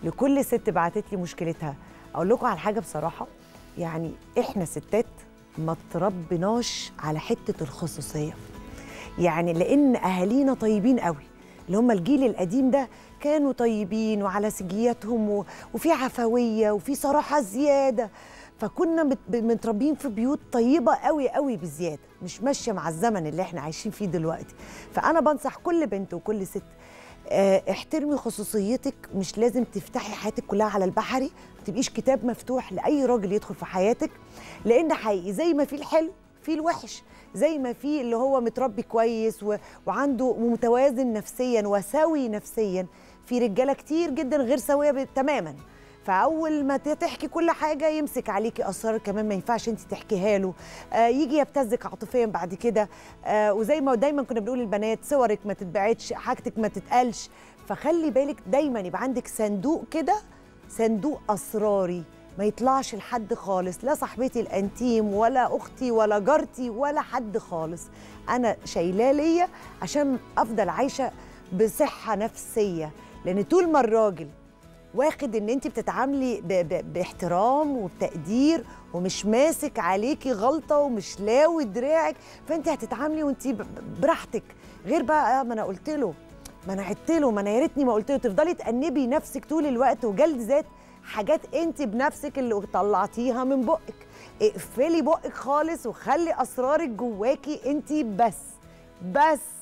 لكل ست بعتت لي مشكلتها. اقول لكم على حاجه بصراحه، يعني احنا ستات ما تربناش على حته الخصوصيه، يعني لان اهالينا طيبين قوي، اللي هم الجيل القديم ده كانوا طيبين وعلى سجياتهم وفي عفويه وفي صراحه زياده، فكنا متربيين في بيوت طيبه قوي قوي بزياده، مش ماشيه مع الزمن اللي احنا عايشين فيه دلوقتي. فانا بنصح كل بنت وكل ست، احترمي خصوصيتك، مش لازم تفتحي حياتك كلها على البحري، ما تبقيش كتاب مفتوح لاي راجل يدخل في حياتك، لان حقيقي زي ما في الحلو في الوحش، زي ما في اللي هو متربي كويس وعنده متوازن نفسيا وسوي نفسيا، في رجاله كتير جدا غير سويه تماما. فاول ما تحكي كل حاجه يمسك عليكي اسرار كمان ما ينفعش انت تحكيها له، يجي يبتزك عاطفيا بعد كده، وزي ما دايما كنا بنقول للبنات صورك ما تتبعتش، حاجتك ما تتقالش. فخلي بالك دايما يبقى عندك صندوق كده، صندوق اسراري ما يطلعش لحد خالص، لا صاحبتي الانتيم ولا اختي ولا جارتي ولا حد خالص، انا شايلاه ليا عشان افضل عايشه بصحه نفسيه. لان طول ما الراجل واخد ان انت بتتعاملي باحترام وبتقدير ومش ماسك عليكي غلطه ومش لاوي دراعك، فانت هتتعاملي وانت براحتك. غير بقى ما انا قلت له، ما انا عدت له، ما انا يا ريتني ما قلت له، تفضلي تأنبي نفسك طول الوقت وجلد ذات حاجات انت بنفسك اللي طلعتيها من بقك. اقفلي بقك خالص وخلي اسرارك جواكي انت بس.